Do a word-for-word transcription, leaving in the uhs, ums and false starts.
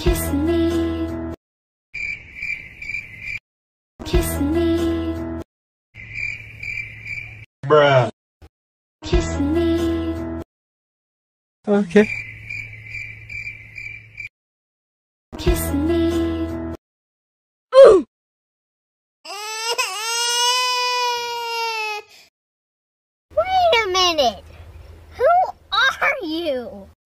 Kiss me. Kiss me. Bruh. Kiss me. Okay. Kiss me. Ooh! Wait a minute! Who are you?